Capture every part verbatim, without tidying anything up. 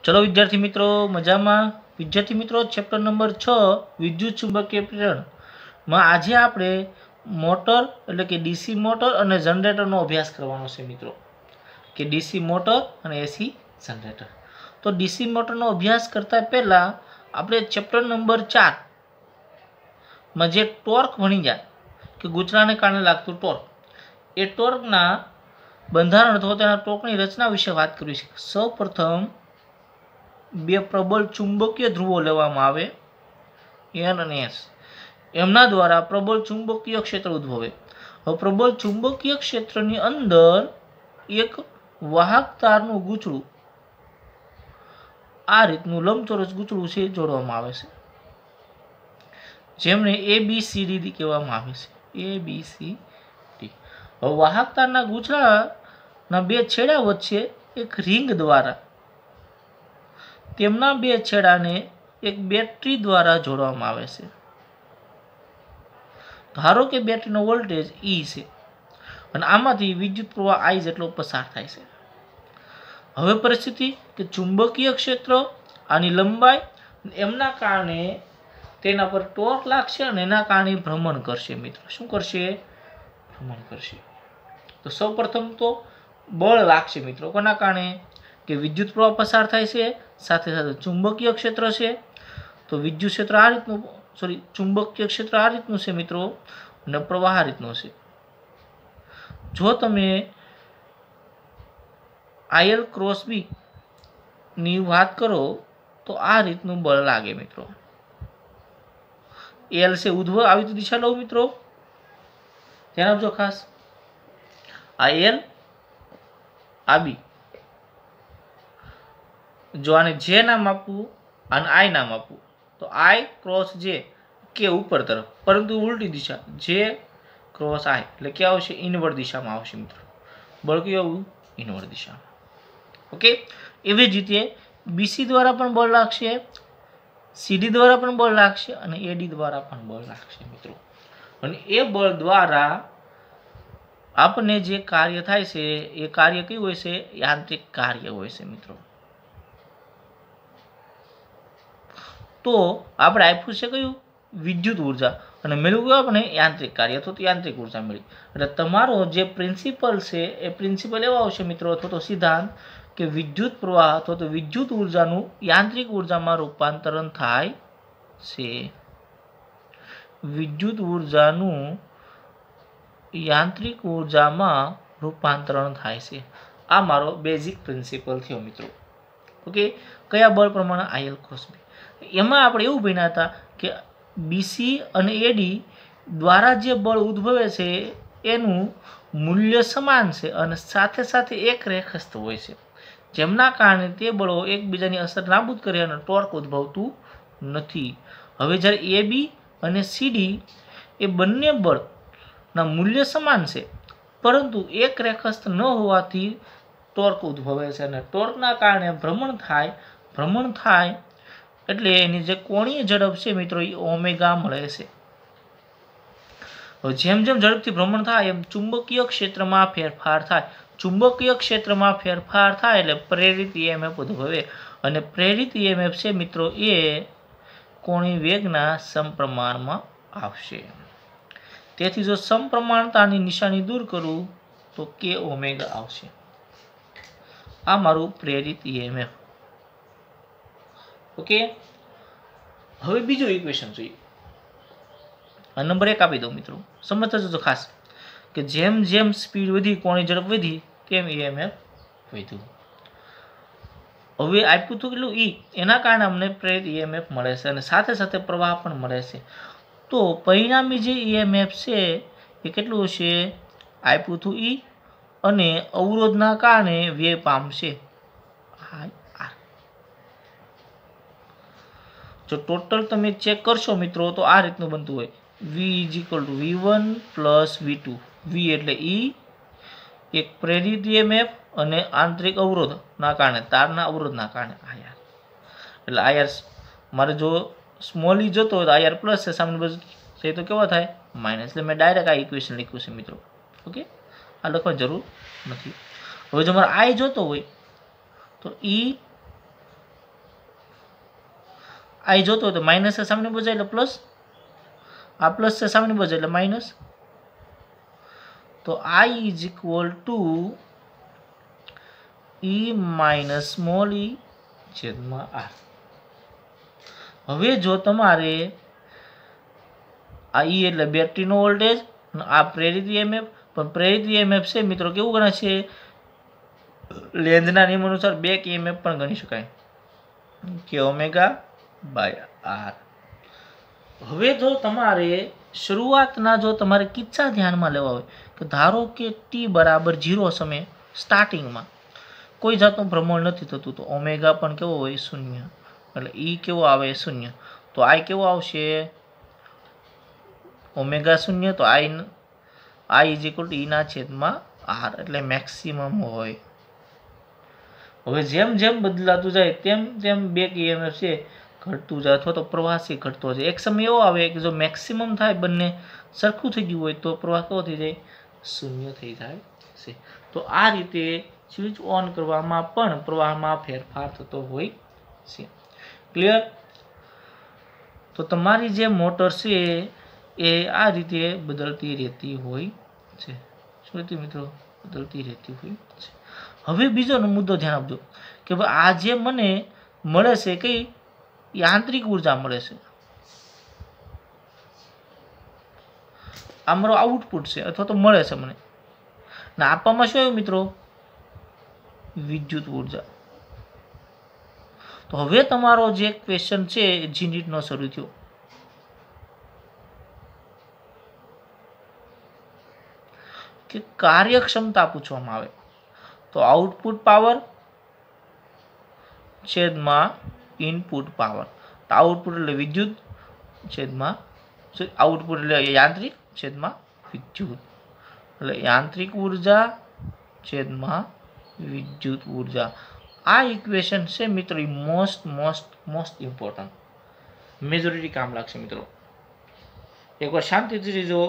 चलो विद्यार्थी मित्रों मजा में विद्यार्थी मित्रों चेप्टर नंबर छ विद्युत चुंबकीय प्रेरण में आज आपणे मोटर एटले के डीसी मोटर और जनरेटर नो अभ्यास करवानो छे मित्रों कि डीसी मोटर और एसी जनरेटर। तो डीसी मोटर नो अभ्यास करता पहला आपणे चेप्टर नंबर चार में जे टॉर्क भणी जाए कि गूंचवणने कारणे लागतुं टॉर्क ए टॉर्कना बंधारण अथवा तेना टॉर्कनी रचना विषे बात करवी छे। सौ प्रथम बे प्रबल चुंबकीय ध्रुवो लेवामां आवे एन अने एस एमना द्वारा प्रबल चुंबकीय क्षेत्र उद्भवे। हवे प्रबल चुंबकीय क्षेत्रनी अंदर एक वाहक तारनुं गूंचळुं आ रीतनुं लंबचोरस गूंचळुं छे जोडवामां आवे छे जेमने ए बी सी डी कहेवामां आवे छे ए बी सी डी। हवे वाहक ताરના गूंचળાના બે છેડા વચ્ચે એક રીંગ દ્વારા તેમના બે છેડાને એક બેટરી દ્વારા જોડવામાં આવે છે। ધારો કે બેટરીનો વોલ્ટેજ E છે અને આમાંથી વિદ્યુત પ્રવાહ I જેટલો પસાર થાય છે। હવે પરિસ્થિતિ કે ચુંબકીય ક્ષેત્ર આની લંબાઈ એમના કારણે તેના પર ટોર્ક લાગશે અને એના કારણે ભ્રમણ કરશે। મિત્રો શું કરશે? ભ્રમણ કરશે। તો સૌપ્રથમ તો બળ લાગશે મિત્રો કોના કારણે કે વિદ્યુત પ્રવાહ પસાર થાય છે સાથે સાથે ચુંબकीय क्षेत्र है। तो विद्युत क्षेत्र आ रीतनु सॉरी चुंबकीय क्षेत्र आ रीतनु छे मित्रों ने प्रवाह आ रीतनु छे। जो तमे आई एल क्रॉस बी नी बात करो तो आ रीतनु बल लागे मित्रों। एल से उध्व आ दिशा लो मित्रों ध्यान आपजो खास आई एल आ बी जो आने जे नाम आपू और आई नाम आपू तो आई क्रॉस जे के ऊपर तरफ परंतु उल्टी दिशा जे क्रॉस आई એટલે કે આવશે ઇનવર્ડ દિશામાં આવશે મિત્રો। બળ કયું ઇનવર્ડ દિશામાં। ઓકે એવી જ રીતે બીસી દ્વારા પણ બળ લાગશે સીડી દ્વારા પણ બળ લાગશે અને એડી દ્વારા પણ બળ લાગશે મિત્રો। અને એ બળ દ્વારા આપણે જે કાર્ય થાય છે એ કાર્ય કયું હોય છે? યાંત્રિક કાર્ય હોય છે મિત્રો। तो આપણે આપ્યું છે કયું વિદ્યુત ઉર્જા અને મેળવ્યું કયું આપણે યાંત્રિક કાર્ય અથવા તો યાંત્રિક ઉર્જા મળી। એટલે તમારો જે પ્રિન્સિપલ છે એ પ્રિન્સિપલ એવો આવશે મિત્રો અથવા તો સિદ્ધાંત કે વિદ્યુત પ્રવાહ અથવા તો વિદ્યુત ઉર્જાનું યાંત્રિક ઉર્જામાં રૂપાંતરણ થાય છે। વિદ્યુત ઉર્જાનું યાંત્રિક ઉર્જામાં રૂપાંતરણ થાય છે। આ મારો બેઝિક પ્રિન્સિપલ થયો મિત્રો। ઓકે કયા બળ પ્રમાણે આઈએલ ક્રોસ બી એમાં આપણે એવું ભણ્યા હતા કે બીસી અને એડી દ્વારા જે બળ ઉદ્ભવે છે એનું મૂલ્ય સમાન છે અને સાથે સાથે એક રેખસ્થ હોય છે જેમના કારણે તે બળો એકબીજાની અસર નાબૂદ કરે અને ટોર્ક ઉદ્ભવતું નથી। હવે જ્યારે એબી અને સીડી એ બંને બળના મૂલ્ય સમાન છે પરંતુ એક રેખસ્થ ન હોવાથી ટોર્ક ઉદ્ભવે છે અને ટોર્કના કારણે ભ્રમણ થાય ભ્રમણ થાય એટલે એની જે કોણીય ઝડપ છે મિત્રો એ ઓમેગા મળે છે। જેમ જેમ ઝડપથી ભ્રમણ થાય એમ ચુંબકીય ક્ષેત્રમાં ફેરફાર થાય ચુંબકીય ક્ષેત્રમાં ફેરફાર થાય એટલે પ્રેરિત ઈએમએફ ઉદ્ભવે અને પ્રેરિત ઈએમએફ છે મિત્રો એ કોણીય વેગના સમપ્રમાણમાં આવશે। તેથી જો સમપ્રમાણતાની નિશાની दूर કરું તો કે ઓમેગા આવશે। આ મારું પ્રેરિત ઈએમએફ। ओके હવે બીજો इक्वेशन જોઈએ। આ નંબર એક આપી દઉં મિત્રો સમજતા જજો ખાસ કે જેમ જેમ સ્પીડ વધી કોણી ઝડપ વધી તેમ ઈએમએફ વધ્યું। હવે આપ્યું તો કેટલું E એના કારણે અમને પ્રેરિત ઈએમએફ મળે છે અને સાથે સાથે પ્રવાહ પણ મળે છે। તો પરિણામી જે ઈએમએફ છે એ કેટલું હશે? આપ્યું તો E અને અવરોધના કારણે વ્યય પામશે I R। जो टोटल तमे चेक करशो मित्रों तो आ रीतनु बनतुं होय V is equal to V one plus V two. V एटले E एक प्रेरित ईएमएफ અને આંતરિક અવરોધના કારણે તારના અવરોધના કારણે I R એટલે I R મારે જો સ્મોલ e જતો હોય તો I R પ્લસ છે સામે બાજુ છે તો કેવો થાય માઈનસ। એટલે મેં ડાયરેક્ટ આ ઇક્વેશન લખ્યું છે મિત્રો। ઓકે આ લખવાની જરૂર નથી। હવે જો મારે I જોતો હોય તો E आई જોતો હોય તો માઇનસ છે સામેની બાજુ એટલે પ્લસ, આ પ્લસ છે સામેની બાજુ એટલે માઇનસ. તો I is equal to E minus small e છેદમાં R. હવે જો તમારે આ E એટલે બેટરીનો વોલ્ટેજ અને આ પ્રેરિત ઈએમએફ, પણ પ્રેરિત ઈએમએફ છે મિત્રો કેવું ગણે છે, લેન્ઝના નિયમ અનુસાર બેક ઈએમએફ પણ ગણી શકાય કે ઓમેગા બાય આર. હવે જો તમારે શરૂઆતના જો તમારે કિસ્સા ધ્યાનમાં લેવા હોય કે ધારો કે ટી બરાબર ઝીરો સમયે સ્ટાર્ટિંગમાં કોઈ જાતનું ભ્રમણ નથી થતું, તો ઓમેગા પણ કેવો હોય શૂન્ય, એટલે ઈ કેવો આવે શૂન્ય. તો આઈ કેવો આવશે ઓમેગા શૂન્ય, તો I I is equal to ઈના છેદમાં આર એટલે મેક્સિમમ હોય. હવે જેમ જેમ બદલાતું જાય તેમ તેમ બેક ઈએમએફ છે ઘટતું જાય અથવા તો પ્રવાહ છે ઘટતો જાય. એક સમય એવો આવે કે જો મેક્સિમમ થાય બંને સરખું થઈ ગયું હોય તો પ્રવાહ કેવો થઈ જાય શૂન્ય થઈ જાય છે. તો આ રીતે સ્વિચ ઓન કરવામાં પણ પ્રવાહમાં ફેરફાર થતો હોય છે. ક્લિયર? તો તમારી જે મોટર છે એ આ રીતે બદલતી રહેતી હોય છે. શું રહેતી મિત્રો? બદલતી રહેતી હોય છે. હવે બીજો મુદ્દો ધ્યાન આપજો કે ભાઈ આ જે મને મળે છે કઈ યાંત્રિક ઉર્જા મળે છે, આ મારો આઉટપુટ છે અથવા તો મળે છે મને, ને આપવામાં શું આવ્યું મિત્રો? વિદ્યુત ઉર્જા. તો હવે તમારો જે ક્વેશ્ચન છે જી નીટનો શરૂ થયો કે કાર્યક્ષમતા પૂછવામાં આવે તો આઉટપુટ પાવર છેદમાં ઇનપુટ પાવર. તો આઉટપુટ એટલે વિદ્યુત છેદમાં આઉટપુટ એટલે યાંત્રિક છેદમાં વિદ્યુત, એટલે યાંત્રિક ઉર્જા છેદમાં વિદ્યુત ઉર્જા. આ ઇક્વેશન છે મિત્રો એ most most most important, majority કામ લાગશે મિત્રો. એકવાર શાંતિથી જો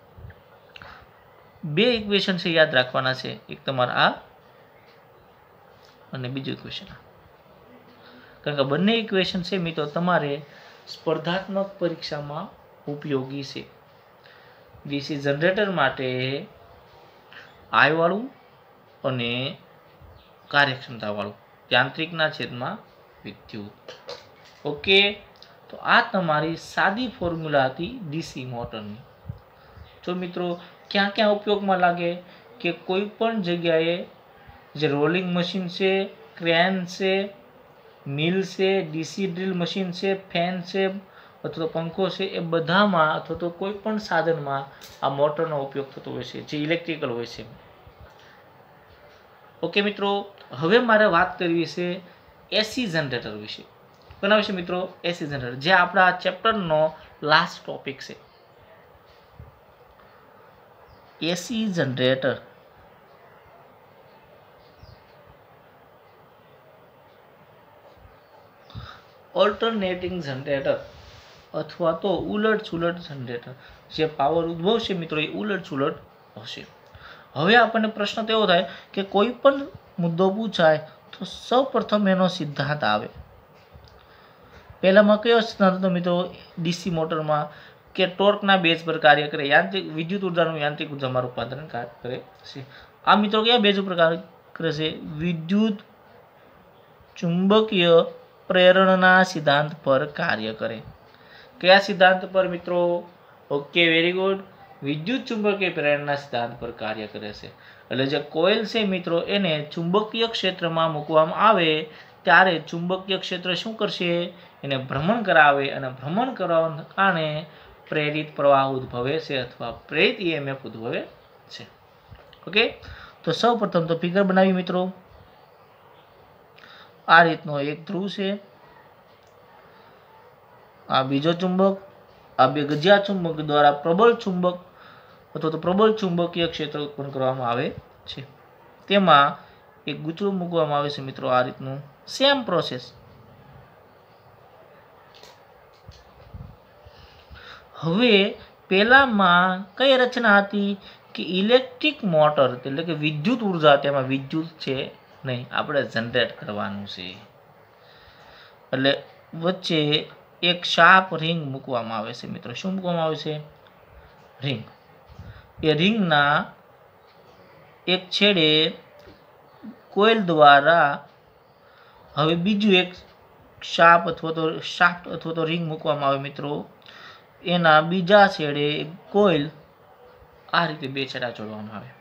બે ઇક્વેશન છે યાદ રાખવાના છે, એક તમારા આ અને બીજું ઇક્વેશન આ, કારણ કે બંને ઇક્વેશન છે મિત્રો તમારે સ્પર્ધાત્મક પરીક્ષામાં ઉપયોગી છે. ડીસી જનરેટર માટે આઈ વાળું અને કાર્યક્ષમતા વાળું, યાંત્રિકના છેદમાં વિદ્યુત. ઓકે, તો આ તમારી સાદી ફોર્મ્યુલા હતી ડીસી મોટરની. જો મિત્રો ક્યાં ક્યાં ઉપયોગમાં લાગે કે કોઈ પણ જગ્યાએ જે રોલિંગ મશીન છે, ક્રેન છે, મિલ છે, ડીસી ડ્રીલ મશીન છે, ફેન છે અથવા તો પંખો છે, એ બધામાં અથવા તો કોઈ પણ સાધનમાં આ મોટરનો ઉપયોગ થતો હોય છે જે ઇલેક્ટ્રિકલ હોય છે. ઓકે મિત્રો, હવે મારે વાત કરવી છે એસી જનરેટર વિશે. કોના વિશે મિત્રો? એસી જનરેટર, જે આપણા ચેપ્ટરનો લાસ્ટ ટોપિક છે. એસી જનરેટર ઓલ્ટરનેટિંગ જનરેટર અથવા તો ઉલટ સુલટ જનરેટર, જે પાવર ઉદ્ભવશે મિત્રો એ ઉલટ સુલટ હશે. હવે આપણને પ્રશ્ન તો એવો થાય કે કોઈ પણ મુદ્દો પૂછાય તો સૌ પ્રથમ એનો સિદ્ધાંત આવે. પહેલામાં કયો સિદ્ધાંત હતો મિત્રો ડીસી મોટરમાં? કે ટોર્કના બેઝ પર કાર્ય કરે, યાંત્રિક વિદ્યુત ઉર્જાનું યાંત્રિક ઉર્જામાં રૂપાંતરણ કરે છે. આ મિત્રો કયા બેઝ ઉપર કાર્ય કરે છે? વિદ્યુત ચુંબકીય પ્રેરણના સિદ્ધાંત પર કાર્ય કરે. કયા સિદ્ધાંત પર મિત્રો? ઓકે, વેરી ગુડ, વિદ્યુત ચુંબકીય પ્રેરણના સિદ્ધાંત પર કાર્ય કરે છે. એટલે જે કોઇલ છે મિત્રો એને ચુંબકીય ક્ષેત્રમાં મૂકવામાં આવે ત્યારે ચુંબકીય ક્ષેત્ર શું કરશે? એને ભ્રમણ કરાવે અને ભ્રમણ કરવાના કારણે પ્રેરિત પ્રવાહ ઉદ્ભવે છે અથવા પ્રેરિત ઈએમએફ ઉદ્ભવે છે. ઓકે, તો સૌ પ્રથમ તો ફિગર બનાવી મિત્રો. આ રીતનો એક ધ્રુવ છે, આ બીજો ચુંબક, આ બે ગજિયા ચુંબક દ્વારા પ્રબળ ચુંબક અથવા તો પ્રબળ ચુંબકીય ક્ષેત્ર ઉત્પન્ન કરવામાં આવે છે. તેમાં એક ગૂંચળું મૂકવામાં આવે છે મિત્રો, આ રીતનું સેમ પ્રોસેસ. હવે પહેલામાં કઈ રચના હતી કે ઇલેક્ટ્રિક મોટર એટલે કે વિદ્યુત ઉર્જા, તેમાં વિદ્યુત છે નહીં, આપણે જનરેટ કરવાનું છે. એટલે વચ્ચે એક શાર્પ રિંગ મૂકવામાં આવે છે મિત્રો। શું મૂકવામાં આવે છે? રિંગ। એ રિંગના એક છેડે કોઇલ દ્વારા હવે બીજું એક શાર્પ અથવા તો શાફ્ટ અથવા તો રિંગ મૂકવામાં આવે મિત્રો। એના બીજા છેડે કોઇલ આ રીતે બે છેડા જોડવામાં આવે।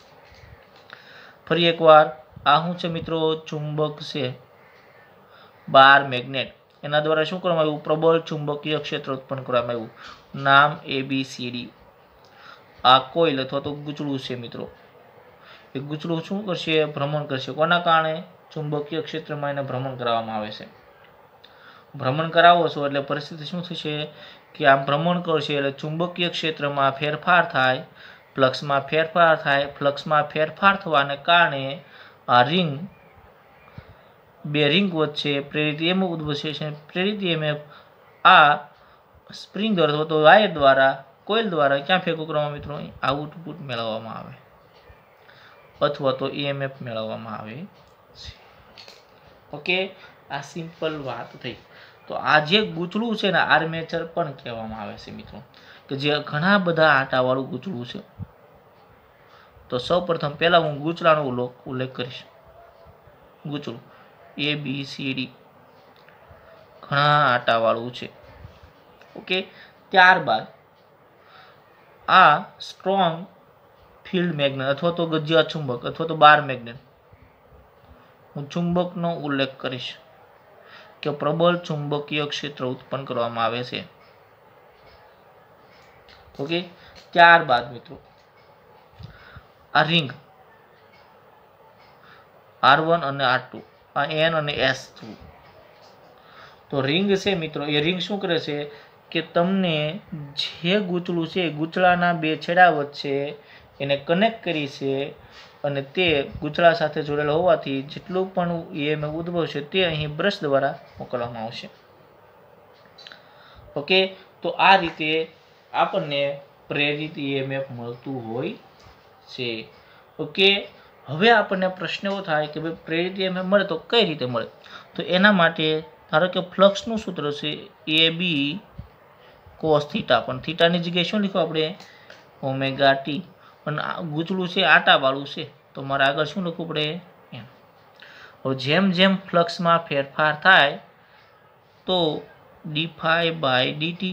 ફરી એકવાર આ શું છે મિત્રો? ચુંબક છે, બાર મેગ્નેટ। એના દ્વારા શું કરવામાં આવ્યું? પ્રબળ ચુંબકીય ક્ષેત્ર ઉત્પન્ન કરવામાં આવ્યું। નામ એ બી સી ડી। આ કોઇલ અથવા તો ગૂંચળું છે મિત્રો। એ ગૂંચળું શું કરશે? ભ્રમણ કરશે। કોના કારણે? ચુંબકીય ક્ષેત્રમાં એને ભ્રમણ કરાવવામાં આવે છે। ભ્રમણ કરાવો છો એટલે પરિસ્થિતિ શું થશે કે આમ ભ્રમણ કરશે એટલે ચુંબકીય ક્ષેત્રમાં ફેરફાર થાય, ફ્લક્સમાં ફેરફાર થાય। ફ્લક્સમાં ફેરફાર થવાને કારણે આ રિંગ બે રિંગ વચ્ચે પ્રેરિત ઈએમએફ ઉદ્ભવશે છે। પ્રેરિત ઈએમએફ આ સ્પ્રિંગ અથવા તો વાયર દ્વારા કોઇલ દ્વારા ક્યાં ફેંકો કરવામાં મિત્રો? આઉટપુટ મેળવવામાં આવે અથવા તો ઈએમએફ મેળવવામાં આવે છે। ઓકે, આ સિમ્પલ વાત થઈ। તો આ જે ગૂંચળું છે ને આર્મેચર પણ કહેવામાં આવે છે મિત્રો, કે જે ઘણા બધા આટાવાળું ગૂંચળું છે। તો સૌ પ્રથમ પહેલા હું ગૂંચળાનો ઉલ્લેખ કરીશ। ગૂંચળું એ બી સી ડી ઘણા આટાવાળું છે। ઓકે, ત્યારબાદ આ સ્ટ્રોંગ ફિલ્ડ મેગ્નેટ અથવા તો ગજિયા ચુંબક અથવા તો બાર મેગ્નેટ, હું ચુંબકનો ઉલ્લેખ કરીશ કે પ્રબળ ચુંબકીય ક્ષેત્ર ઉત્પન્ન કરવામાં આવે છે। ઓકે, ત્યારબાદ મિત્રો આ રિંગ આર વન અને આર ટુ, આ એન અને એસ ટુ। તો રિંગ છે મિત્રો, એ રિંગ શું કરે છે કે તમને જે ગૂંચળું છે ગૂંચળાના બે છેડા વચ્ચે એને કનેક્ટ કરી છે અને તે ગૂંચળા સાથે જોડેલા હોવાથી જેટલું પણ ઈએમએફ ઉદ્ભવશે તે અહીં બ્રશ દ્વારા મોકલવામાં આવશે। ઓકે, તો આ રીતે આપણને પ્રેરિત ઈએમએફ મળતું હોય છે। ઓકે, હવે આપણને પ્રશ્ન એવો થાય કે ભાઈ પ્રેરિત ઈએમએફ મળે તો કઈ રીતે મળે? તો એના માટે ધારો કે ફ્લક્સનું સૂત્ર છે એ બી કોસ થીટા, પણ થીટાની જગ્યાએ શું લખો આપણે? Omega T. પણ ગૂંચળું છે આટાવાળું છે તો મારે આગળ શું લખવું પડે? એમ। હવે જેમ જેમ ફ્લક્સમાં ફેરફાર થાય તો D phi by DT,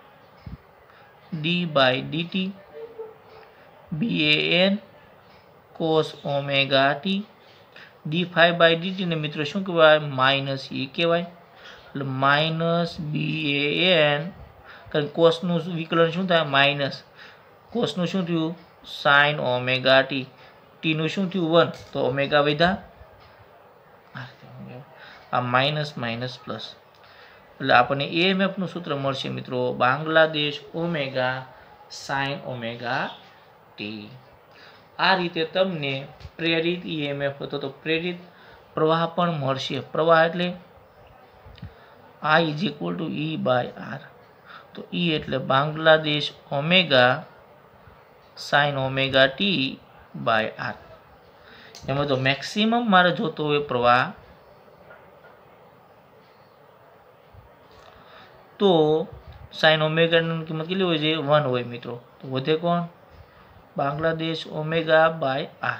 D by DT, B A N cos omega T. D phi by DT ને મિત્રો શું કહેવાય? માઇનસ ઈ કહેવાય। એટલે માઇનસ બી એ એન, કારણ કોસનું વિકલન શું થાય? માઇનસ કોસનું શું થયું? Sign omega T. ટીનું શું થયું? વન, તો ઓમેગા વધ્યા, આ માઇનસ માઇનસ પ્લસ, એટલે આપણને ઈએમએફનું સૂત્ર મળશે મિત્રો બાંગ્લાદેશ ઓમેગા સાઇન ઓમેગા ટી। આ રીતે તમને પ્રેરિત ઈએમએફ હતો તો પ્રેરિત પ્રવાહ પણ મળશે। પ્રવાહ એટલે I is equal to E by R. તો ઈ એટલે બાંગ્લાદેશ omega sine omega T by R. એમાં તો મેક્સિમમ મારે જોતો હોય પ્રવાહ તો સાઇન ઓમેગાની કિંમત કેટલી હોય છે? વન હોય મિત્રો। તો વધે કોણ? બાંગ્લાદેશ ઓમેગા બાય આર,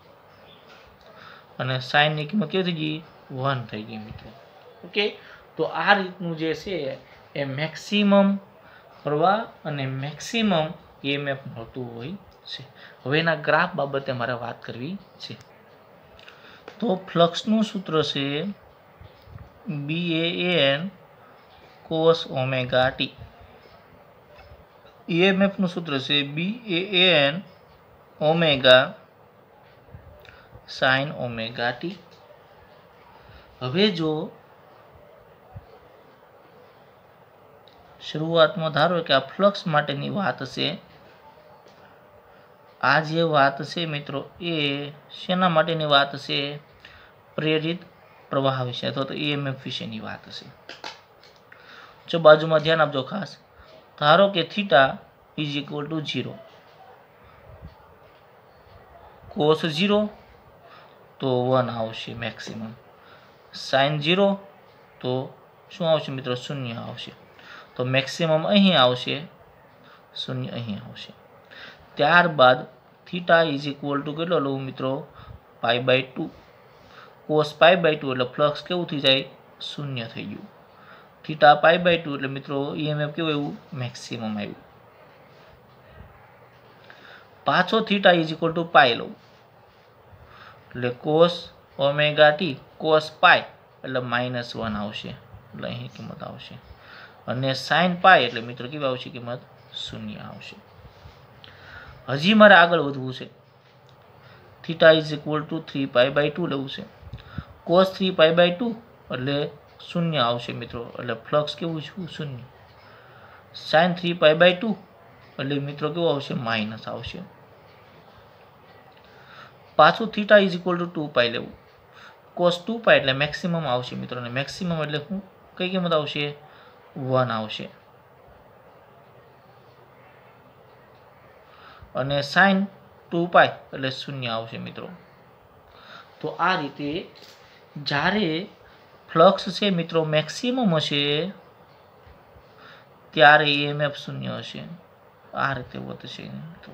અને સાઇનની કિંમત કેવી થઈ ગઈ? વન થઈ ગઈ મિત્રો। ઓકે, તો આ રીતનું જે છે એ મેક્સિમમ પ્રવાહ અને મેક્સિમમ ઈએમએફ મળતું હોય છે। હવે એના ગ્રાફ બાબતે મારે વાત કરવી છે। તો ફ્લક્સનું સૂત્ર છે B A N cos omega T. ઈએમએફનું સૂત્ર છે B A N omega sine omega T. હવે જો શરૂઆતમાં ધારો કે આ ફ્લક્સ માટેની વાત છે, આ જે વાત છે મિત્રો એ શેના માટેની વાત છે? પ્રેરિત પ્રવાહ વિશે અથવા તો ઈએમએફ વિશેની વાત છે। જો બાજુમાં ધ્યાન આપજો ખાસ, ધારો કે theta is equal to zero, cos zero તો વન આવશે મેક્સિમમ, સાઇન ઝીરો તો શું આવશે મિત્રો? શૂન્ય આવશે. તો મેક્સિમમ અહીં આવશે, શૂન્ય અહીં આવશે. ત્યારબાદ થીટા ઇઝ ઇક્વલ ટુ કેટલો લઉં મિત્રો? Pi by two. Cos pi by two એટલે ફ્લક્સ કેવું થઈ જાય? શૂન્ય થઈ ગયું. થીટા પાઈ બાય ટુ એટલે મિત્રો ઈએમએફ કેવું આવ્યું? મેક્સિમમ આવ્યું. પાછો theta is equal to pi લઉં એટલે cos omega T cos pi એટલે માઇનસ વન આવશે, એટલે અહીં કિંમત આવશે. અને સાઇન પાઈ એટલે મિત્રો કેવી આવશે કિંમત? શૂન્ય આવશે. હજી મારે આગળ વધવું છે. Theta is equal to three pi by two લેવું છે. Cos three pi by two એટલે શૂન્ય આવશે મિત્રો, એટલે ફ્લક્સ કેવું છે? શૂન્ય. Sine three pi by two એટલે મિત્રો કેવું આવશે? માઇનસ આવશે. પાછું theta is equal to two pi લેવું. કોસ ટુ પાઈ એટલે મેક્સિમમ આવશે મિત્રો, અને મેક્સિમમ એટલે શું કઈ કિંમત આવશે? વન આવશે. અને સાઇન ટુ પાઈ એટલે શૂન્ય આવશે મિત્રો. તો આ રીતે જ્યારે ફ્લક્સ છે મિત્રો મેક્સિમમ હશે ત્યારે ઈએમએફ શૂન્ય હશે. આ રીતે વધશે મિત્રો.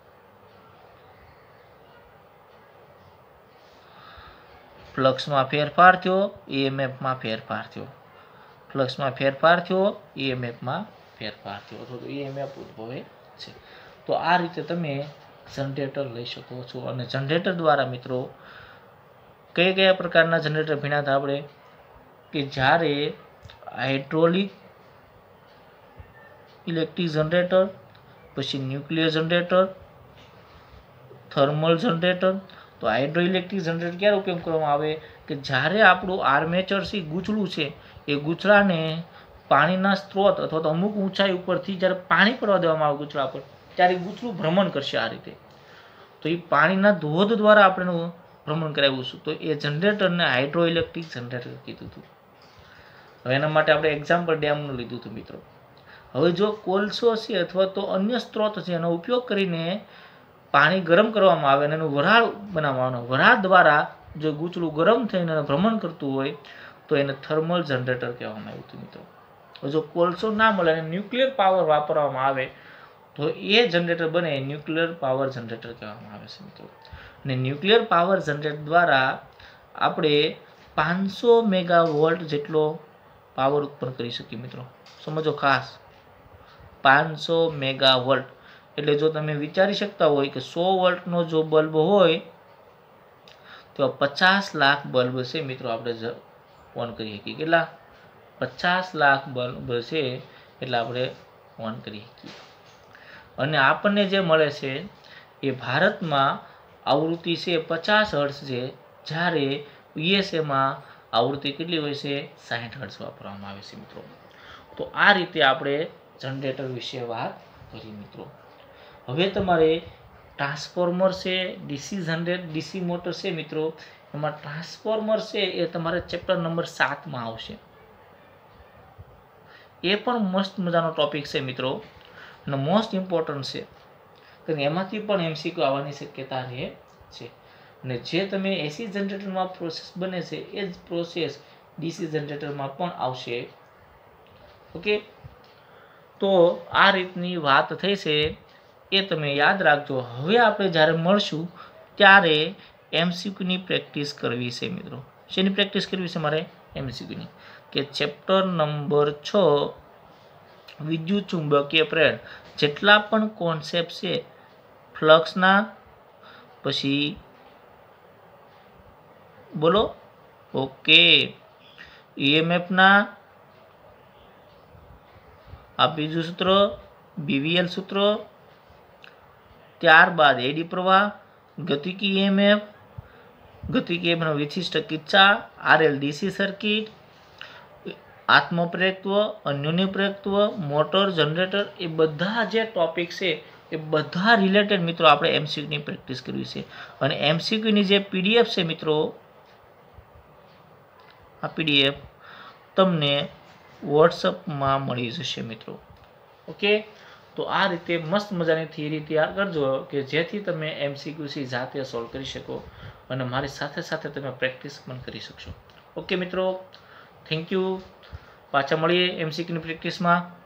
ફ્લક્સમાં ફેરફાર થયો, ઈએમએફમાં ફેરફાર થયો. ફ્લક્સમાં ફેરફાર થયો, ઈએમએફમાં ફેરફાર થયો, અથવા તો ઈએમએફ ઉદ્ભવે છે. તો આ રીતે તમે જનરેટર લઈ શકો છો. અને જનરેટર દ્વારા મિત્રો કયા કયા પ્રકારના જનરેટર ભણ્યા હતા આપણે? કે જ્યારે હાઇડ્રોલિક ઇલેક્ટ્રિક જનરેટર, પછી ન્યુક્લિયર જનરેટર, થર્મલ જનરેટર. તો હાઇડ્રો ઇલેક્ટ્રિક જનરેટર ક્યારે ઉપયોગ કરવામાં આવે? કે જ્યારે આપણું આર્મેચર છે ગૂંચળું છે, એ ગૂંચળાને પાણીના સ્ત્રોત અથવા તો અમુક ઊંચાઈ ઉપરથી જ્યારે પાણી પડવા દેવામાં આવે ગૂંચળા પર, ત્યારે ગૂંચળું ભ્રમણ કરશે આ રીતે. તો એ પાણીના ધોધ દ્વારા આપણે ભ્રમણ કરાવ્યું છું. તો એ જનરેટરને હાઇડ્રો ઇલેક્ટ્રિક જનરેટર કીધું હતું. હવે એના માટે આપણે એક્ઝામ્પલ ડેમનું લીધું હતું મિત્રો. હવે જો કોલસો છે અથવા તો અન્ય સ્ત્રોત છે એનો ઉપયોગ કરીને પાણી ગરમ કરવામાં આવે અને એનું વરાળ બનાવવાનું, વરાળ દ્વારા જો ગૂંચળું ગરમ થઈને ભ્રમણ કરતું હોય તો એને થર્મલ જનરેટર કહેવામાં આવ્યું હતું મિત્રો. જો કોલસો ના મળે અને ન્યુક્લિયર પાવર વાપરવામાં આવે તો એ જનરેટર બને ન્યુક્લિયર પાવર જનરેટર કહેવામાં આવે છે મિત્રો. અને ન્યુક્લિયર પાવર જનરેટર દ્વારા આપણે પાંચસો મેગા વોલ્ટ જેટલો પાવર ઉત્પન્ન કરી શકીએ મિત્રો. સમજો ખાસ, પાંચસો મેગા વોલ્ટ એટલે જો તમે વિચારી શકતા હોય કે સો વોલ્ટનો જો બલ્બ હોય તો પચાસ લાખ બલ્બ છે મિત્રો આપણે ઓન કરી શકીએ. કેટલા? પચાસ લાખ બલ્બ છે એટલે આપણે ઓન કરી શકીએ. અને આપણને જે મળે છે એ ભારતમાં આવૃત્તિ છે પચાસ હર્ટ્ઝ છે, જ્યારે યુએસએમાં આવૃત્તિ કેટલી હોય છે? સાઠ હર્ટ્ઝ વાપરવામાં આવે છે મિત્રો. તો આ રીતે આપણે જનરેટર વિશે વાત કરી મિત્રો. હવે તમારે ટ્રાન્સફોર્મર છે, ડીસી જનરેટ ડીસી મોટર છે મિત્રો, એમાં ટ્રાન્સફોર્મર છે એ તમારે ચેપ્ટર નંબર સાતમાં આવશે. એ પણ મસ્ત મજાનો ટોપિક છે મિત્રો, અને મોસ્ટ ઇમ્પોર્ટન્ટ છે, કારણ એમાંથી પણ એમસીક્યુ આવવાની શક્યતા રહે છે. અને જે તમે એસી જનરેટરમાં પ્રોસેસ બને છે એ જ પ્રોસેસ ડીસી જનરેટરમાં પણ આવશે. ઓકે, તો આ રીતની વાત થઈ છે, એ તમે યાદ રાખજો. હવે આપણે જ્યારે મળશું ત્યારે એમસીક્યુની પ્રેક્ટિસ કરવી છે મિત્રો. શેની પ્રેક્ટિસ કરવી છે મારે? એમસીક્યુની. કે ચેપ્ટર નંબર છ વિદ્યુત ચુંબકીય પ્રેરણ, જેટલા પણ કોન્સેપ્ટ છે ફ્લક્સના, પછી બોલો ઓકે ઈએમએફના, આ બીજું સૂત્ર બીવીએલ સૂત્ર, ત્યારબાદ એડી પ્રવાહ, ગતિકી ઈએમએફ, ગતિકી ઈએમએફનો વિશિષ્ટ કિસ્સા, આરએલ ડીસી સર્કિટ, આત્મપ્રેરકત્વ, અન્યોન્યપ્રેરકત્વ, મોટર, જનરેટર, એ બધા જે ટોપિક છે એ બધા રિલેટેડ મિત્રો આપણે એમસીક્યુની પ્રેક્ટિસ કરવી છે. અને એમસીક્યુની જે પીડીએફ છે મિત્રો, આ પીડીએફ તમને વોટ્સઅપમાં મળી જશે મિત્રો. ઓકે, તો આ રીતે મસ્ત મજાની થિયરી તૈયાર કરજો કે જેથી તમે એમસીક્યુસી જાતે સોલ્વ કરી શકો અને મારી સાથે સાથે તમે પ્રેક્ટિસ પણ કરી શકશો. ઓકે મિત્રો, થેન્ક યુ. પાછા મળીએ એમસીક્યુની પ્રેક્ટિસમાં.